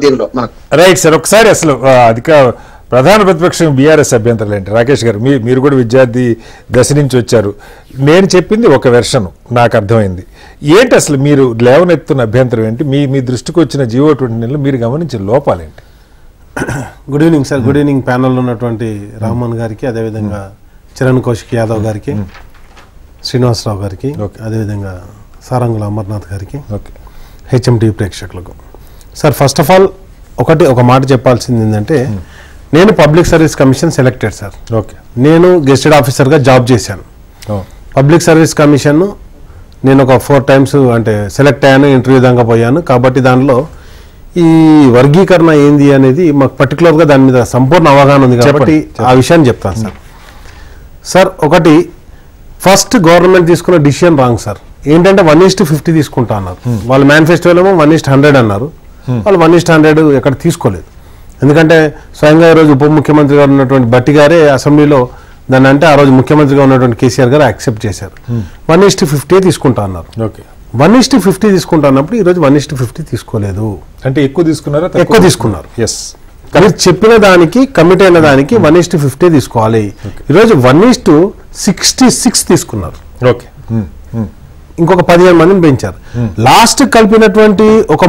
దీనిలో మనకు. Right sir, ఒకసారి అసలు ప్రధాన ప్రతిపక్షం బీఆర్ఎస్ అభ్యంతరాలు ఏంటి? రాకేష్ గారు, మీరు కూడా విద్యార్థి దశ నుంచి వచ్చారు. నేను చెప్పింది ఒక వెర్షన్, నాకు అర్థమైంది. ఏంటి అసలు మీరు లేవనెత్తున్న అభ్యంతరం ఏంటి? మీ దృష్టికి వచ్చిన జీవో 29లో మీరు గమనించిన లోపాలేంటి? Good evening sir. Good evening ప్యానల్లో ఉన్నటువంటి రామ్మోహన్ గారికి, అదేవిధంగా చరణ్ కౌశిక్ యాదవ్ గారికి, శ్రీనివాసరావు గారికి, అదేవిధంగా సారంగుల అమర్నాథ్ గారికి, హెచ్ఎంటీ ప్రేక్షకులకు. సార్, ఫస్ట్ ఆఫ్ ఆల్ ఒక మాట చెప్పాల్సింది ఏంటంటే, నేను public service commission selected sir. Okay, నేను గెస్టెడ్ ఆఫీసర్గా జాబ్ చేశాను. పబ్లిక్ సర్వీస్ కమిషన్ నేను ఒక 4 times అంటే సెలెక్ట్ అయ్యాను, ఇంటర్వ్యూ దాకా పోయాను. కాబట్టి దానిలో ఈ వర్గీకరణ ఏంది అనేది మాకు పర్టికులర్గా దాని మీద సంపూర్ణ అవగాహన ఉంది కాబట్టి ఆ విషయాన్ని చెప్తాను సార్. సార్, ఒకటి ఫస్ట్ గవర్నమెంట్ తీసుకున్న డిసిషన్ రాంగ్ సార్. ఏంటంటే 1:50 తీసుకుంటా అన్నారు. వాళ్ళ మేనిఫెస్టోలో ఏమో 1:100 అన్నారు. వాళ్ళు 1:100 ఎక్కడ తీసుకోలేదు. ఎందుకంటే స్వయంగా ఈరోజు ఉప ముఖ్యమంత్రి గారు ఉన్నటువంటి భట్టి గారే అసెంబ్లీలో దాన్ని అంటే ఆ రోజు ముఖ్యమంత్రిగా ఉన్నటువంటి కేసీఆర్ గారు యాక్సెప్ట్ చేశారు. 1:50 తీసుకుంటా అన్నారు. 1:50 తీసుకుంటా అన్నప్పుడు ఈరోజు 1:50 తీసుకోలేదు. అంటే ఎక్కువ తీసుకున్నారా? ఎక్కువ తీసుకున్నారు. ఎస్, మీరు చెప్పిన దానికి కమిట్ అయిన దానికి 1:50 తీసుకోవాలి. ఈరోజు 1:66 తీసుకున్నారు. ఓకే, ఇంకొక 15 మందిని పెంచారు. లాస్ట్ కలిపినటువంటి ఒక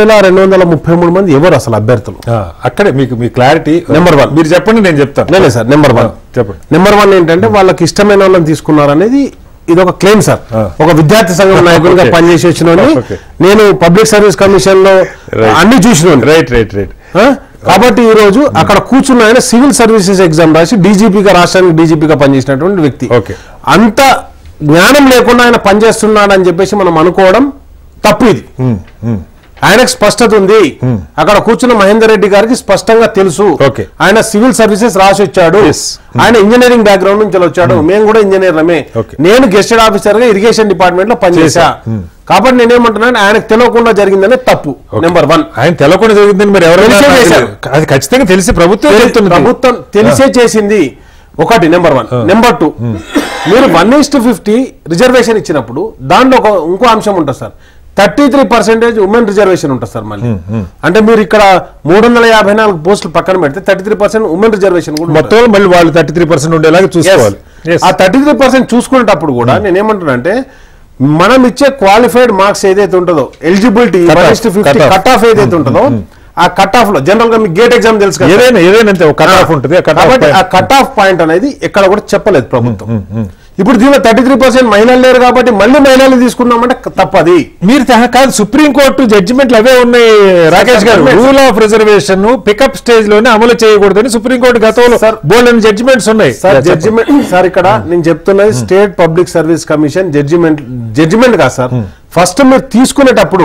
3,233 మంది ఎవరు అసలు అభ్యర్థులు? అక్కడే మీకు మీ క్లారిటీ. నెంబర్ 1 మీరు చెప్పండి, నేను చెప్తాను. లేదు సార్, నెంబర్ 1 చెప్పండి. నెంబర్ 1 ఏంటంటే వాళ్ళకి ఇష్టమైన వాళ్ళని తీసుకున్నారు అనేది ఇది ఒక క్లెయిమ్ సార్. ఒక విద్యార్థి సంఘం నాయకుడిగా పనిచేసి వచ్చిన నేను పబ్లిక్ సర్వీస్ కమిషన్ లో అన్ని చూసిన. Right right right. కాబట్టి ఈ రోజు అక్కడ కూర్చున్న ఆయన సివిల్ సర్వీసెస్ ఎగ్జామ్ రాసి డీజీపీగా, రాష్ట్రానికి డీజీపీగా పనిచేసినటువంటి వ్యక్తి. అంత జ్ఞానం లేకుండా ఆయన పనిచేస్తున్నాడు అని చెప్పేసి మనం అనుకోవడం తప్పు. ఇది ఆయనకు స్పష్టత ఉంది. అక్కడ కూర్చున్న మహేందర్ రెడ్డి గారికి స్పష్టంగా తెలుసు. ఆయన సివిల్ సర్వీసెస్ రాసి వచ్చాడు. ఆయన ఇంజనీరింగ్ బ్యాక్గ్రౌండ్ నుంచి వచ్చాడు. మేము కూడా ఇంజనీర్లమే. నేను గెస్టెడ్ ఆఫీసర్ గా ఇరిగేషన్ డిపార్ట్మెంట్ లో పనిచేసా. కాబట్టి నేనేమంటున్నాను, ఆయనకు తెలియకుండా జరిగిందనే తప్పు. నెంబర్ 1, ఆయన తెలియకుండా జరిగిందని మరి ఎవరు చేశారు? అది ఖచ్చితంగా తెలిసి ప్రభుత్వం తెలిసే చేసింది. ఒకటి నెంబర్ 1. నెంబర్ 2, మీరు 1:50 రిజర్వేషన్ ఇచ్చినప్పుడు దాంట్లో ఇంకో అంశం ఉంటుంది సార్. 33% ఉమెన్ రిజర్వేషన్ ఉంటుంది సార్. మళ్ళీ అంటే మీరు ఇక్కడ 354 పోస్టులు పక్కన పెడితే 33% ఉమెన్ రిజర్వేషన్ కూడా మొత్తం మళ్ళీ వాళ్ళు 33% ఉండేలాగా చూసుకోవాలి. ఆ 33% చూసుకునేటప్పుడు కూడా నేనేమంటున్నా అంటే, మనం ఇచ్చే క్వాలిఫైడ్ మార్క్స్ ఏదైతే ఉంటుందో, ఎలిజిబిలిటీ 1:50 కట్ ఆఫ్ ఏదైతే ఉంటుందో, ఆ కట్ ఆఫ్ లో జనరల్ గా మీకు గేట్ ఎగ్జామ్ తెలుసు కదా, ఏదైనా కట్ ఆఫ్ ఉంటుంది. కాబట్టి ఆ కట్ ఆఫ్ పాయింట్ అనేది ఎక్కడ కూడా చెప్పలేదు ప్రభుత్వం. ఇప్పుడు దీనిలో 33% మహిళలు లేరు కాబట్టి మళ్ళీ మహిళలు తీసుకున్నామంటే తప్పది. మీరు కాదు, సుప్రీంకోర్టు జడ్జిమెంట్లు అవే ఉన్నాయి రాకేష్ గారు. Rule of reservation pickup stage లోనే అమలు చేయకూడదని సుప్రీంకోర్టు గతంలో బోల్డెన్ జడ్జిమెంట్స్ ఉన్నాయి సార్. జడ్జిమెంట్ సార్, ఇక్కడ నేను చెప్తున్నది state public service commission judgment కాదు సార్. ఫస్ట్ మీరు తీసుకునేటప్పుడు,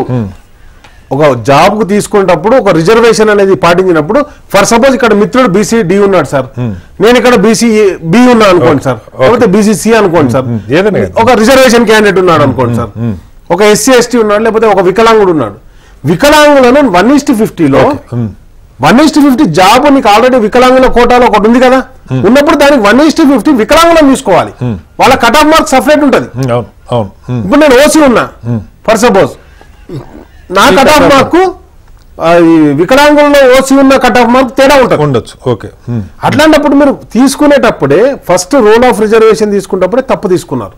ఒక జాబ్ కు తీసుకునేటప్పుడు ఒక రిజర్వేషన్ అనేది పాటించినప్పుడు, ఫర్ సపోజ్ ఇక్కడ మిత్రుడు BCD ఉన్నాడు సార్, నేను ఇక్కడ BCB ఉన్నా అనుకోండి సార్, లేకపోతే BCC అనుకోండి సార్, ఒక రిజర్వేషన్ క్యాండిడేట్ ఉన్నాడు అనుకోండి సార్, ఒక SC ST ఉన్నాడు, లేకపోతే ఒక వికలాంగుడు ఉన్నాడు. వికలాంగులను 1:50లో 1:50 జాబ్ నీకు ఆల్రెడీ వికలాంగుల కోటాలో ఒకటి ఉంది కదా, ఉన్నప్పుడు దానికి 1:50 వికలాంగులను తీసుకోవాలి. వాళ్ళ కట్ ఆఫ్ మార్క్ సపరేట్ ఉంటుంది. ఇప్పుడు నేను OC ఉన్నా ఫర్ సపోజ్, నా కట్ ఆఫ్ మార్కు వికలాంగుల్లో OC ఉన్న కట్ ఆఫ్ మార్క్ తేడా ఉండొచ్చు. ఓకే, అట్లాంటప్పుడు మీరు తీసుకునేటప్పుడే ఫస్ట్ రూల్ ఆఫ్ రిజర్వేషన్ తీసుకునేటప్పుడే తప్పు తీసుకున్నారు.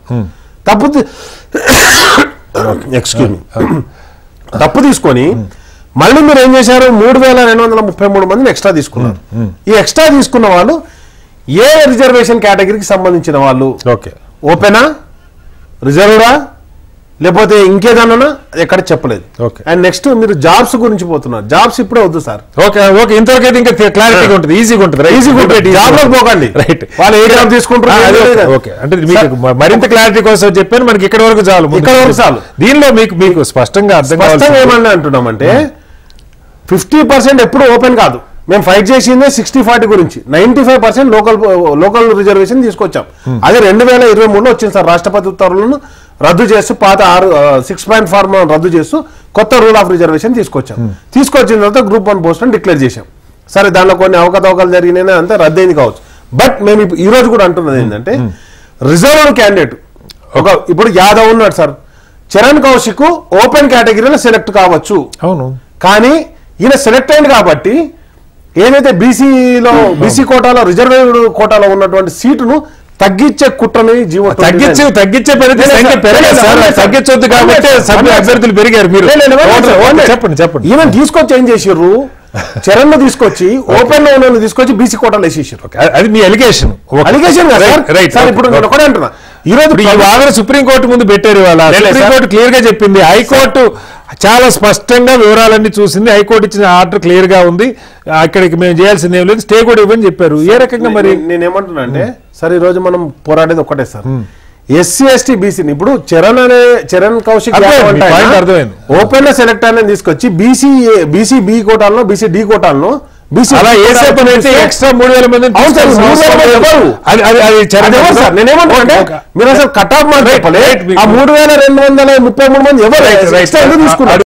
తప్పు తీసుకొని మళ్ళీ మీరు ఏం చేశారు, 3,233 మందిని ఎక్స్ట్రా తీసుకున్నారు. ఈ ఎక్స్ట్రా తీసుకున్న వాళ్ళు ఏ రిజర్వేషన్ కేటగిరీకి సంబంధించిన వాళ్ళు? ఓపెనా, రిజర్వ్డా, లేకపోతే ఇంకేదన్నా ఎక్కడ చెప్పలేదు. అండ్ నెక్స్ట్ మీరు జాబ్స్ గురించి పోతున్నారు. జాబ్స్ ఇప్పుడే వద్దు సార్. ఇంతవరకైతే ఇంకా క్లారిటీగా ఉంటుంది, ఈజీగా ఉంటుంది. జాబ్ లో పోకండి, రైట్. వాళ్ళు ఏ జాబ్ తీసుకుంటారు. అంటే మరింత క్లారిటీ కోసం చెప్పాను, మనకి ఇక్కడ వరకు చాలు. దీనిలో మీకు స్పష్టంగా అర్థం ఏమన్నా అంటున్నామంటే, 50% ఎప్పుడు ఓపెన్ కాదు. మేము ఫైట్ చేసిందే 60-40 గురించి. 95% లోకల్ రిజర్వేషన్ తీసుకొచ్చాం. అది 2023లో వచ్చింది సార్. రాష్ట్రపతి ఉత్తర్వులను రద్దు చేస్తూ పాత 6 ఫార్ములా రద్దు చేస్తూ కొత్త రూల్ ఆఫ్ రిజర్వేషన్ తీసుకొచ్చాం. తీసుకొచ్చిన తర్వాత Group 1 పోస్ట్ అని డిక్లేర్ చేశాం. సరే, దానిలో కొన్ని అవకతవకలు జరిగినాయి, అంతా రద్దయింది కావచ్చు. బట్ మేము ఈ రోజు కూడా అంటున్నది ఏంటంటే, రిజర్వ్డ్ క్యాండిడేట్ ఇప్పుడు యాదవ్ ఉన్నాడు సార్, చరణ్ కౌశిక్ ఓపెన్ కేటగిరీలో సెలెక్ట్ కావచ్చు. అవును, కానీ ఈయన సెలెక్ట్ అయింది కాబట్టి ఏదైతే బీసీ కోటాలో రిజర్వేడ్ కోటాలో ఉన్నటువంటి సీటును తగ్గించే కుట్రని జీవో తగ్గించే తగ్గించొద్దు కాబట్టి సభ్య అభ్యర్థులు పెరిగారు. మీరు చెప్పండి. ఈవెన్ తీసుకొచ్చి ఏం చేసారు, చరణ్ తీసుకొచ్చి ఓపెన్ లో ఉన్న తీసుకొచ్చి బీసీ కోటాలు వేసేసారు. అది మీ అలిగేషన్. ఇప్పుడు నేను ఒకటే అంటున్నా, ఈ రోజు ఈ వాదన సుప్రీంకోర్టు ముందు పెట్టారు. ఇవాళ సుప్రీంకోర్టు క్లియర్ గా చెప్పింది, హైకోర్టు చాలా స్పష్టంగా వివరాలన్నీ చూసింది, హైకోర్టు ఇచ్చిన ఆర్డర్ క్లియర్ గా ఉంది, అక్కడికి మేము చేయాల్సింది ఏం లేదు, స్టే కూడా ఇవ్వని చెప్పారు. ఏ రకంగా మరి నేనేమంటున్నా అంటే సార్, ఈ రోజు మనం పోరాడేది ఒకటే సార్, ఎస్సీ ఎస్టీ బీసీని ఇప్పుడు చరణ్ కౌశిక్ అర్థమైంది, ఓపెన్ లో సెలెక్ట్ అనేది తీసుకొచ్చి బీసీ బి కోటాలను బీసీ డి కోటాలను అలా ఎక్స్ట్రా 3,000 మంది మీరు అసలు కట్ ఆఫ్ మాట చెప్పలే. ఆ 3,233 మంది ఎవరు తీసుకున్నారు?